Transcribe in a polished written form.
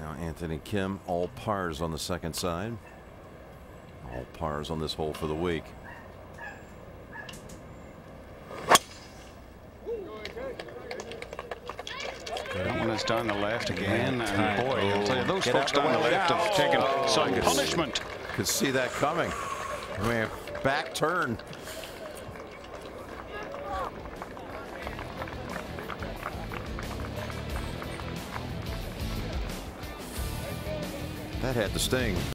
Now Anthony Kim, all pars on the second side. All pars on this hole for the week. That one is down the left again, and boy, I'll tell you, those folks down the left have taken some punishment. Could see that coming. I mean, back turn. That had to sting.